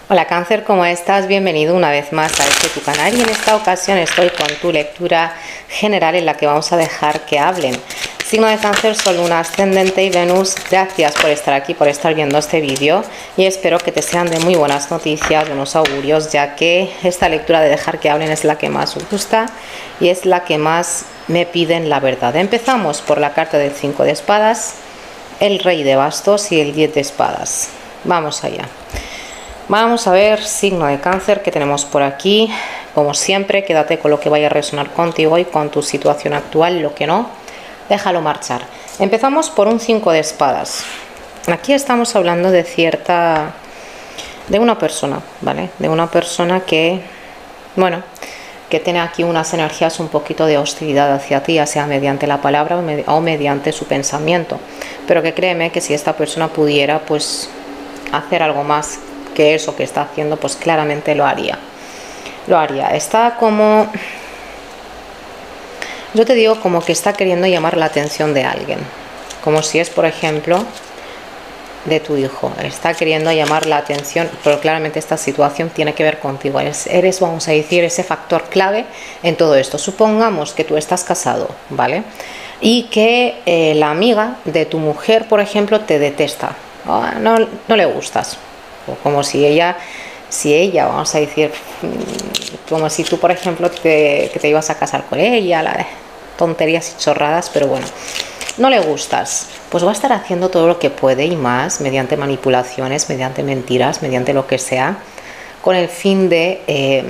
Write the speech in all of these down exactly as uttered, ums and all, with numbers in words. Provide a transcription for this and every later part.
Hola Cáncer, ¿cómo estás? Bienvenido una vez más a este tu canal y en esta ocasión estoy con tu lectura general en la que vamos a dejar que hablen. Signo de Cáncer, Sol, Luna, Ascendente y Venus, gracias por estar aquí, por estar viendo este vídeo y espero que te sean de muy buenas noticias, buenos augurios, ya que esta lectura de dejar que hablen es la que más os gusta y es la que más me piden la verdad. Empezamos por la carta del cinco de espadas, el rey de bastos y el diez de espadas. Vamos allá. Vamos a ver, signo de Cáncer, que tenemos por aquí. Como siempre, quédate con lo que vaya a resonar contigo y con tu situación actual, lo que no, déjalo marchar. Empezamos por un cinco de espadas. Aquí estamos hablando de cierta... de una persona, ¿vale? De una persona que, bueno, que tiene aquí unas energías un poquito de hostilidad hacia ti, ya sea mediante la palabra o, med o mediante su pensamiento. Pero que créeme que si esta persona pudiera, pues, hacer algo más que eso que está haciendo, pues claramente lo haría lo haría. Está como, yo te digo, como que está queriendo llamar la atención de alguien, como si es, por ejemplo, de tu hijo. Está queriendo llamar la atención, pero claramente esta situación tiene que ver contigo. Eres, eres vamos a decir, ese factor clave en todo esto. Supongamos que tú estás casado, ¿vale? Y que eh, la amiga de tu mujer, por ejemplo, te detesta. Oh, no, no le gustas. Como si ella, si ella, vamos a decir, como si tú, por ejemplo, te, que te ibas a casar con ella, la, tonterías y chorradas, pero bueno, no le gustas, pues va a estar haciendo todo lo que puede y más, mediante manipulaciones, mediante mentiras, mediante lo que sea, con el fin de, eh,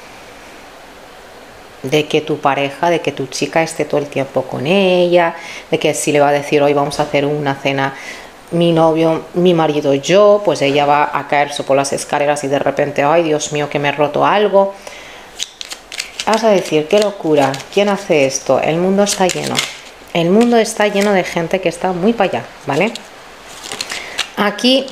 de que tu pareja, de que tu chica esté todo el tiempo con ella, de que si le va a decir hoy vamos a hacer una cena mi novio, mi marido y yo, pues ella va a caerse por las escaleras y de repente, ay Dios mío, que me he roto algo. Vas a decir, qué locura, ¿quién hace esto? El mundo está lleno, el mundo está lleno de gente que está muy para allá, ¿vale? Aquí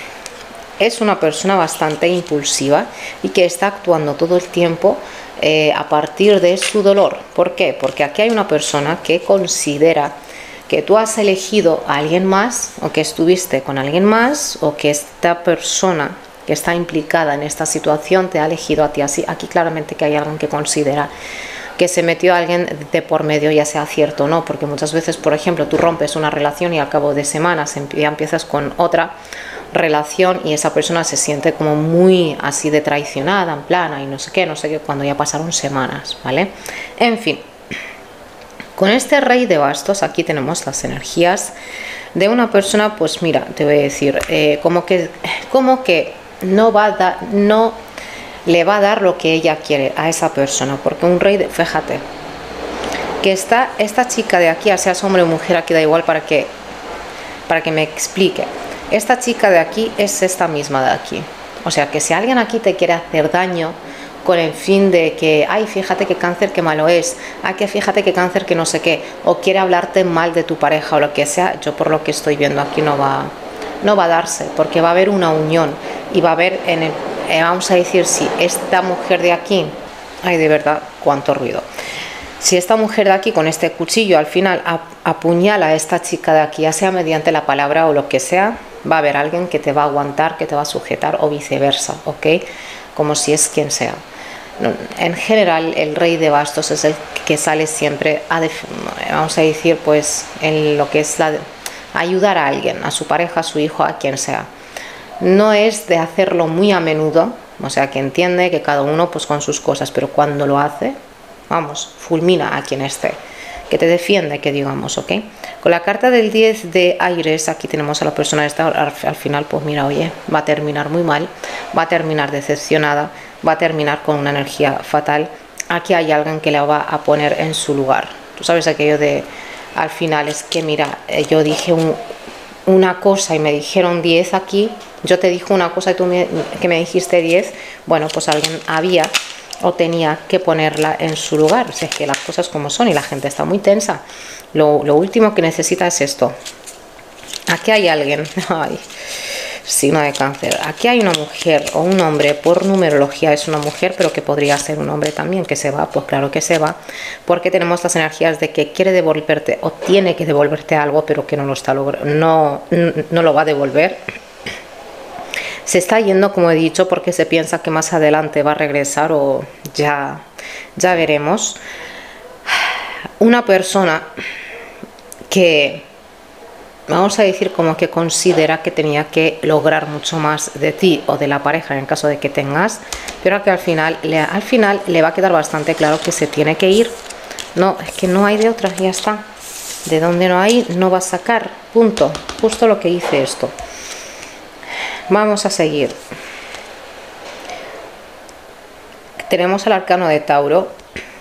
es una persona bastante impulsiva y que está actuando todo el tiempo eh, a partir de su dolor. ¿Por qué? Porque aquí hay una persona que considera que tú has elegido a alguien más, o que estuviste con alguien más, o que esta persona que está implicada en esta situación te ha elegido a ti. Así, aquí claramente que hay alguien que considera que se metió a alguien de por medio, ya sea cierto o no, porque muchas veces, por ejemplo, tú rompes una relación y al cabo de semanas ya empiezas con otra relación y esa persona se siente como muy así de traicionada, en plana y no sé qué, no sé qué, cuando ya pasaron semanas, ¿vale? En fin. Con este rey de bastos, aquí tenemos las energías de una persona, pues mira, te voy a decir, eh, como que, como que no, va a dar, no le va a dar lo que ella quiere a esa persona, porque un rey, de, fíjate, que está esta chica de aquí, ya seas hombre o mujer, aquí da igual para que, para que me explique. Esta chica de aquí es esta misma de aquí. O sea, que si alguien aquí te quiere hacer daño, con el fin de que, ay, fíjate que Cáncer que malo es, ay, que fíjate que Cáncer que no sé qué, o quiere hablarte mal de tu pareja o lo que sea, yo por lo que estoy viendo aquí no va, no va a darse, porque va a haber una unión y va a haber, en el, eh, vamos a decir, si esta mujer de aquí, ay, de verdad, cuánto ruido, si esta mujer de aquí con este cuchillo al final apuñala a esta chica de aquí, ya sea mediante la palabra o lo que sea, va a haber alguien que te va a aguantar, que te va a sujetar o viceversa, ¿ok? Como si es quien sea. En general, el rey de bastos es el que sale siempre a, vamos a decir, pues en lo que es la, ayudar a alguien, a su pareja, a su hijo, a quien sea. No es de hacerlo muy a menudo, o sea, que entiende que cada uno pues con sus cosas, pero cuando lo hace, vamos, fulmina a quien esté, que te defiende, que digamos, ¿ok? Con la carta del diez de aires, aquí tenemos a la persona esta, al, al final, pues mira, oye, va a terminar muy mal, va a terminar decepcionada, va a terminar con una energía fatal. Aquí hay alguien que la va a poner en su lugar. Tú sabes aquello de, al final, es que mira, yo dije un, una cosa y me dijeron diez aquí, yo te dije una cosa y tú me, que me dijiste diez, bueno, pues alguien había o tenía que ponerla en su lugar. O sea, es que las cosas como son y la gente está muy tensa. Lo, lo último que necesita es esto. Aquí hay alguien, ay, signo de Cáncer, aquí hay una mujer o un hombre, por numerología es una mujer, pero que podría ser un hombre también, que se va, pues claro que se va, porque tenemos las energías de que quiere devolverte o tiene que devolverte algo, pero que no lo está logrando, no, no lo va a devolver. Se está yendo, como he dicho, porque se piensa que más adelante va a regresar o ya, ya veremos. Una persona que, vamos a decir, como que considera que tenía que lograr mucho más de ti o de la pareja en caso de que tengas, pero que al final, le, al final le va a quedar bastante claro que se tiene que ir. No, es que no hay de otra, ya está. De donde no hay, no va a sacar, punto. Justo lo que dice esto. Vamos a seguir. Tenemos el arcano de Tauro,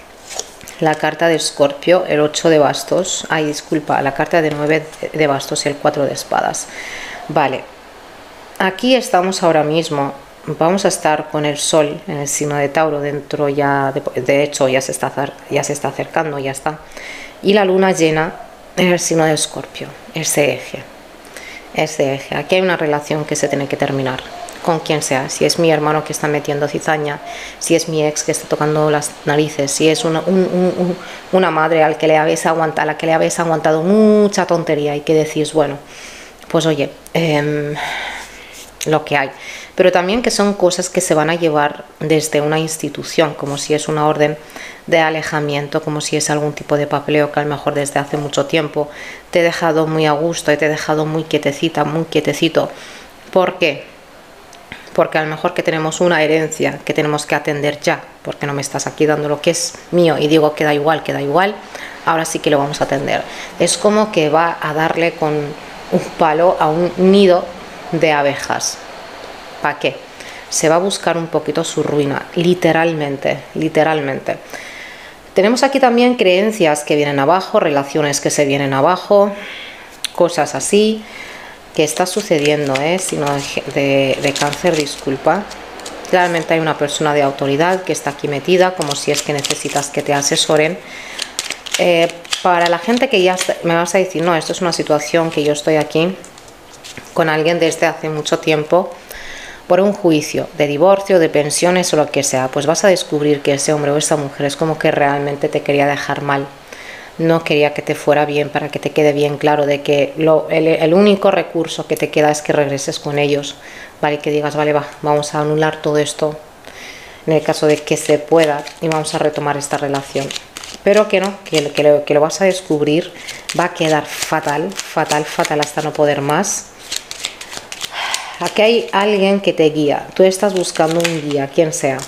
la carta de Escorpio, el ocho de bastos, ay disculpa, la carta de nueve de bastos y el cuatro de espadas. Vale, aquí estamos ahora mismo, vamos a estar con el sol en el signo de Tauro, dentro ya, de, de hecho ya se, está, ya se está acercando, ya está, y la luna llena en el signo de Escorpio, ese eje, ese eje, aquí hay una relación que se tiene que terminar. Con quien sea, si es mi hermano que está metiendo cizaña, si es mi ex que está tocando las narices, si es una, un, un, una madre al que le habéis aguantado, a la que le habéis aguantado mucha tontería y que decís, bueno, pues oye, eh, lo que hay. Pero también que son cosas que se van a llevar desde una institución, como si es una orden de alejamiento, como si es algún tipo de papeleo que a lo mejor desde hace mucho tiempo te he dejado muy a gusto y te he dejado muy quietecita, muy quietecito. ¿Por qué? Porque a lo mejor que tenemos una herencia que tenemos que atender ya, porque no me estás aquí dando lo que es mío y digo que da igual, que da igual, ahora sí que lo vamos a atender. Es como que va a darle con un palo a un nido de abejas. ¿Para qué? Se va a buscar un poquito su ruina, literalmente, literalmente. Tenemos aquí también creencias que vienen abajo, relaciones que se vienen abajo, cosas así. Que está sucediendo, ¿eh? Sino de, de cáncer, disculpa. Claramente hay una persona de autoridad que está aquí metida, como si es que necesitas que te asesoren. Eh, para la gente que ya está, me vas a decir, no, esto es una situación que yo estoy aquí con alguien desde hace mucho tiempo por un juicio de divorcio, de pensiones o lo que sea, pues vas a descubrir que ese hombre o esa mujer es como que realmente te quería dejar mal. No quería que te fuera bien, para que te quede bien claro de que lo, el, el único recurso que te queda es que regreses con ellos, ¿vale? Que digas, vale, va, vamos a anular todo esto en el caso de que se pueda y vamos a retomar esta relación. Pero que no, que, que, lo, que lo vas a descubrir, va a quedar fatal, fatal, fatal hasta no poder más. Aquí hay alguien que te guía, tú estás buscando un guía, quien sea,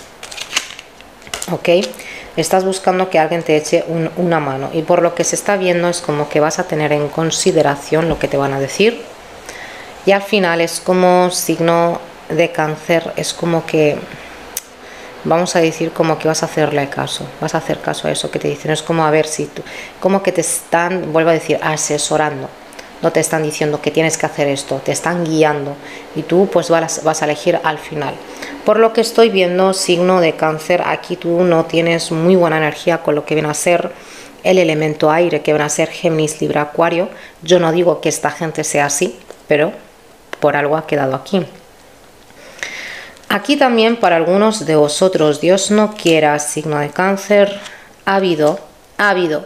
¿ok? Estás buscando que alguien te eche un, una mano y por lo que se está viendo es como que vas a tener en consideración lo que te van a decir y al final es como signo de cáncer, es como que vamos a decir como que vas a hacerle caso, vas a hacer caso a eso que te dicen, es como a ver si tú, como que te están, vuelvo a decir, asesorando, no te están diciendo que tienes que hacer esto, te están guiando y tú pues vas, vas a elegir al final. Por lo que estoy viendo, signo de cáncer, aquí tú no tienes muy buena energía con lo que viene a ser el elemento aire, que viene a ser Géminis, Libra, Acuario. Yo no digo que esta gente sea así, pero por algo ha quedado aquí. Aquí también para algunos de vosotros, Dios no quiera, signo de cáncer, ha habido, ha habido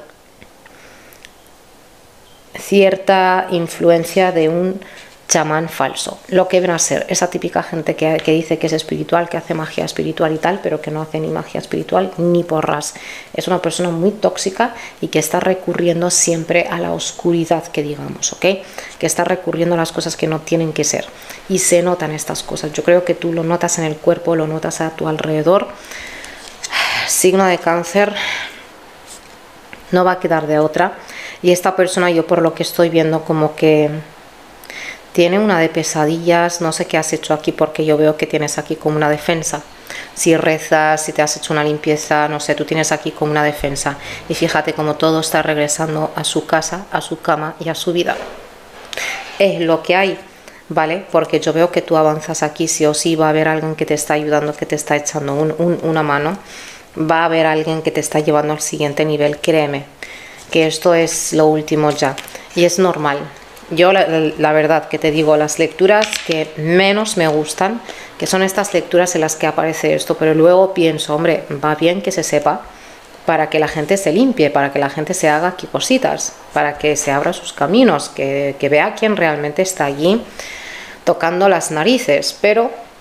cierta influencia de un chamán falso, lo que viene a ser esa típica gente que, que dice que es espiritual, que hace magia espiritual y tal, pero que no hace ni magia espiritual ni porras. Es una persona muy tóxica y que está recurriendo siempre a la oscuridad, que digamos, ¿ok? Que está recurriendo a las cosas que no tienen que ser y se notan estas cosas. Yo creo que tú lo notas en el cuerpo, lo notas a tu alrededor. Signo de cáncer, no va a quedar de otra. Y esta persona, yo por lo que estoy viendo, como que tiene una de pesadillas, no sé qué has hecho aquí, porque yo veo que tienes aquí como una defensa. Si rezas, si te has hecho una limpieza, no sé, tú tienes aquí como una defensa. Y fíjate como todo está regresando a su casa, a su cama y a su vida. Es lo que hay, ¿vale? Porque yo veo que tú avanzas aquí, sí o sí va a haber alguien que te está ayudando, que te está echando un, un, una mano. Va a haber alguien que te está llevando al siguiente nivel, créeme. Que esto es lo último ya y es normal. Yo la, la verdad que te digo, las lecturas que menos me gustan, que son estas lecturas en las que aparece esto, pero luego pienso, hombre, va bien que se sepa para que la gente se limpie, para que la gente se haga aquí cositas, para que se abra sus caminos, que, que vea quién realmente está allí tocando las narices, pero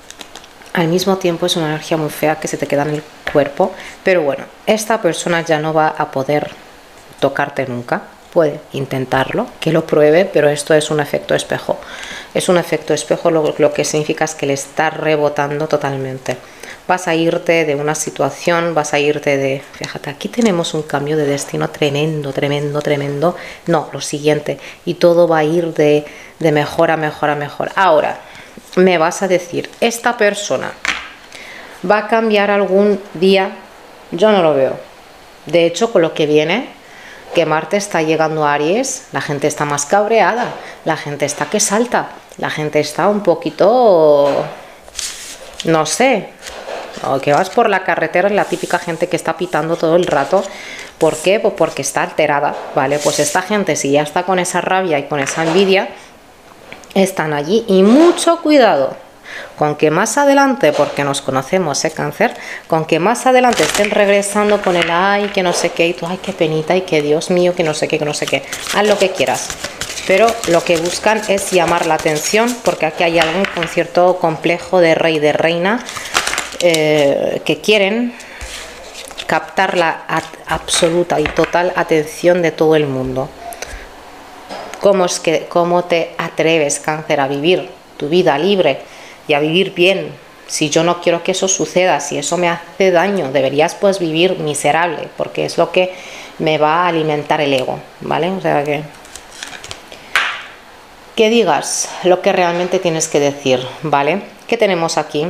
al mismo tiempo es una energía muy fea que se te queda en el cuerpo, pero bueno, esta persona ya no va a poder tocarte nunca. Puede intentarlo, que lo pruebe, pero esto es un efecto espejo. Es un efecto espejo, lo, lo que significa es que le está rebotando totalmente. Vas a irte de una situación, vas a irte de... Fíjate, aquí tenemos un cambio de destino tremendo, tremendo, tremendo. No, lo siguiente. Y todo va a ir de, de mejor a mejor a mejor. Ahora, me vas a decir, ¿esta persona va a cambiar algún día? Yo no lo veo. De hecho, con lo que viene... que Marte está llegando a Aries, la gente está más cabreada, la gente está que salta, la gente está un poquito, no sé, o que vas por la carretera, la típica gente que está pitando todo el rato. ¿Por qué? Pues porque está alterada, ¿vale? Pues esta gente, si ya está con esa rabia y con esa envidia, están allí. Y mucho cuidado con que más adelante, porque nos conocemos, ¿eh, Cáncer? Con que más adelante estén regresando con el ay, que no sé qué, y tú, ay, qué penita, y que Dios mío, que no sé qué, que no sé qué. Haz lo que quieras. Pero lo que buscan es llamar la atención, porque aquí hay alguien con cierto complejo de rey, de reina, eh, que quieren captar la absoluta y total atención de todo el mundo. ¿Cómo es que, cómo te atreves, Cáncer, a vivir tu vida libre y a vivir bien? Si yo no quiero que eso suceda, si eso me hace daño, deberías pues vivir miserable, porque es lo que me va a alimentar el ego, ¿vale? O sea que que digas lo que realmente tienes que decir, ¿vale? ¿Qué tenemos aquí?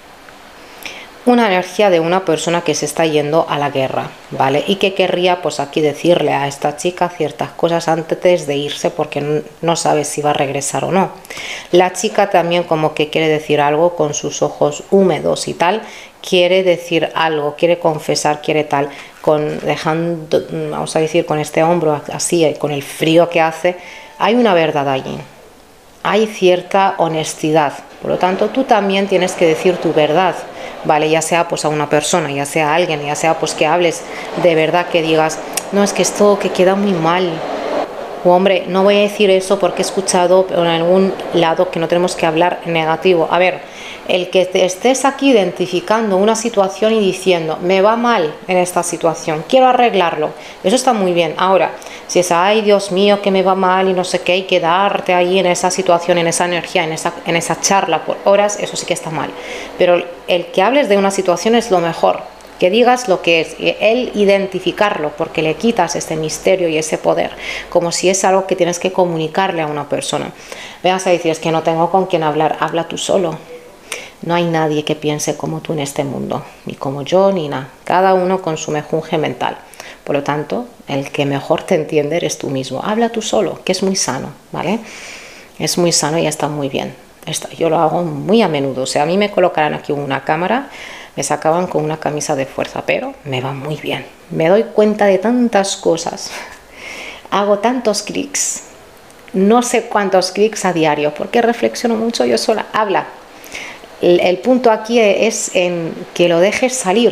Una energía de una persona que se está yendo a la guerra, ¿vale? Y que querría pues aquí decirle a esta chica ciertas cosas antes de irse, porque no sabe si va a regresar o no. La chica también como que quiere decir algo con sus ojos húmedos y tal, quiere decir algo, quiere confesar, quiere tal, con dejando, vamos a decir, con este hombro así, con el frío que hace, hay una verdad allí. Hay cierta honestidad, por lo tanto tú también tienes que decir tu verdad, ¿vale? Ya sea pues a una persona, ya sea a alguien, ya sea pues que hables de verdad, que digas, no, es que esto que queda muy mal, o hombre, no voy a decir eso porque he escuchado en algún lado que no tenemos que hablar negativo. A ver, el que te estés aquí identificando una situación y diciendo, me va mal en esta situación, quiero arreglarlo, eso está muy bien. Ahora, si es, ay Dios mío, que me va mal y no sé qué, y quedarte ahí en esa situación, en esa energía, en esa, en esa charla por horas, eso sí que está mal. Pero el que hables de una situación es lo mejor, que digas lo que es, el identificarlo, porque le quitas ese misterio y ese poder, como si es algo que tienes que comunicarle a una persona. Veas a decir, es que no tengo con quién hablar, habla tú solo. No hay nadie que piense como tú en este mundo, ni como yo, ni nada. Cada uno con su mejunje mental. Por lo tanto, el que mejor te entiende eres tú mismo. Habla tú solo, que es muy sano, ¿vale? Es muy sano y está muy bien. Esto, yo lo hago muy a menudo. O sea, a mí me colocarán aquí una cámara, me sacaban con una camisa de fuerza, pero me va muy bien. Me doy cuenta de tantas cosas. Hago tantos clics. No sé cuántos clics a diario, porque reflexiono mucho yo sola. Habla. El, el punto aquí es en que lo dejes salir,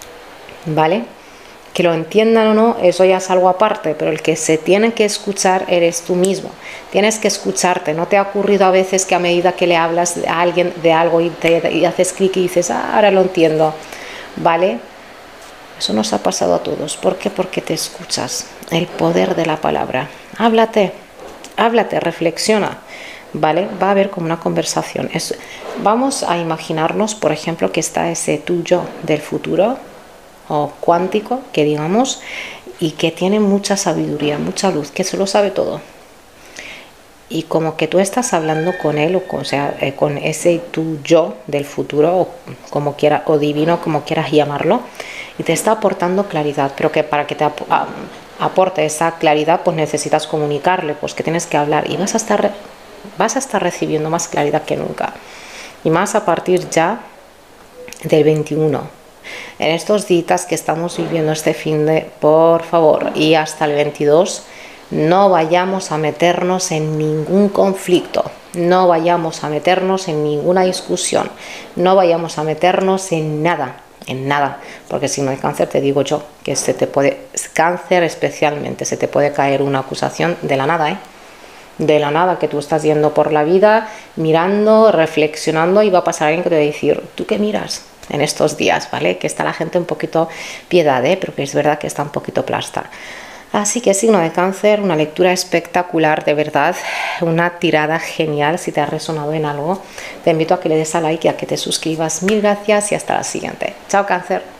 ¿vale? Que lo entiendan o no, eso ya es algo aparte, pero el que se tiene que escuchar eres tú mismo. Tienes que escucharte. ¿No te ha ocurrido a veces que a medida que le hablas a alguien de algo y, te, y haces clic y dices, ah, ahora lo entiendo, ¿vale? Eso nos ha pasado a todos. ¿Por qué? Porque te escuchas. El poder de la palabra. Háblate, háblate, reflexiona, ¿vale? Va a haber como una conversación. Es, vamos a imaginarnos, por ejemplo, que está ese tuyo del futuro, o cuántico, que digamos, y que tiene mucha sabiduría, mucha luz, que se lo sabe todo. Y como que tú estás hablando con él, o con, o sea, eh, con ese tu yo del futuro, o como quiera, o divino, como quieras llamarlo, y te está aportando claridad, pero que para que te ap a, aporte esa claridad, pues necesitas comunicarle, pues que tienes que hablar, y vas a estar, vas a estar recibiendo más claridad que nunca, y más a partir ya del veintiuno. En estos días que estamos viviendo este fin de, por favor, y hasta el veintidós, no vayamos a meternos en ningún conflicto, no vayamos a meternos en ninguna discusión, no vayamos a meternos en nada, en nada, porque si no hay cáncer, te digo yo, que se te puede, cáncer especialmente, se te puede caer una acusación de la nada, ¿eh? de la nada, que tú estás yendo por la vida mirando, reflexionando, y va a pasar alguien que te va a decir, ¿tú qué miras en estos días? ¿Vale? Que está la gente un poquito piedad, ¿eh? Pero que es verdad que está un poquito plasta. Así que signo de Cáncer, una lectura espectacular, de verdad, una tirada genial. Si te ha resonado en algo, te invito a que le des a like y a que te suscribas. Mil gracias y hasta la siguiente. Chao, Cáncer.